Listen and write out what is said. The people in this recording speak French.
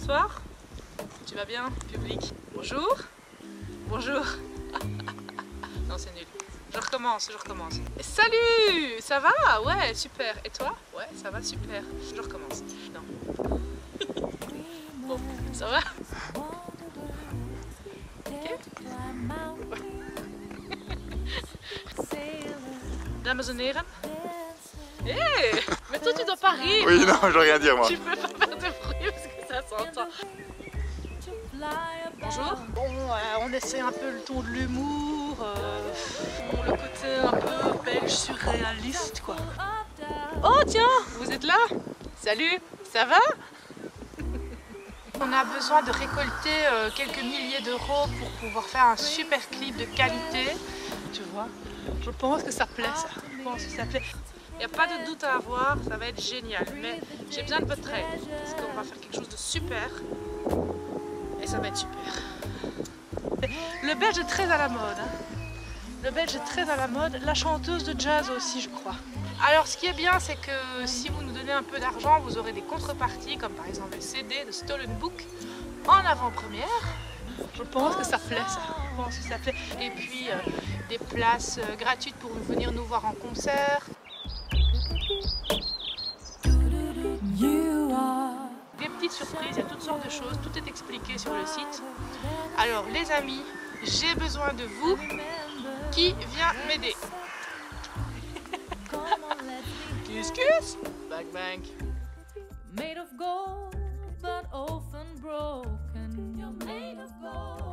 Bonsoir. Tu vas bien, public? Bonjour. Bonjour. Non, c'est nul. Je recommence. Salut! Ça va? Ouais, super. Et toi? Ouais, ça va, super. Je recommence. Non. Bon, ça va? Ok. Dames en heren. Hé! Mais toi, tu dois pas rire. Oui, non, je veux rien dire moi. Tu peux pas faire de bruit parce que ça s'entend. Bonjour. Bon, on essaie un peu le ton de l'humour, le côté un peu belge surréaliste, quoi. Oh tiens, vous êtes là? Salut, ça va? On a besoin de récolter quelques milliers d'euros pour pouvoir faire un super clip de qualité. Tu vois, je pense que ça plaît, ça. Je pense que ça plaît. Il n'y a pas de doute à avoir, ça va être génial. Mais j'ai besoin de votre aide parce qu'on va faire quelque chose de super. Et ça va être super. Le belge est très à la mode. Hein. Le belge est très à la mode. La chanteuse de jazz aussi, je crois. Alors ce qui est bien, c'est que si vous nous donnez un peu d'argent, vous aurez des contreparties, comme par exemple le CD de Stolen Book en avant-première. Je pense que ça plaît, ça. Je pense que ça plaît. Et puis des places gratuites pour venir nous voir en concert. Des petites surprises, il y a toutes sortes de choses, tout est expliqué sur le site. Alors les amis, j'ai besoin de vous. Qui vient m'aider? Kiss kiss. Bang bang. Made of gold, but often broken. You're made of gold.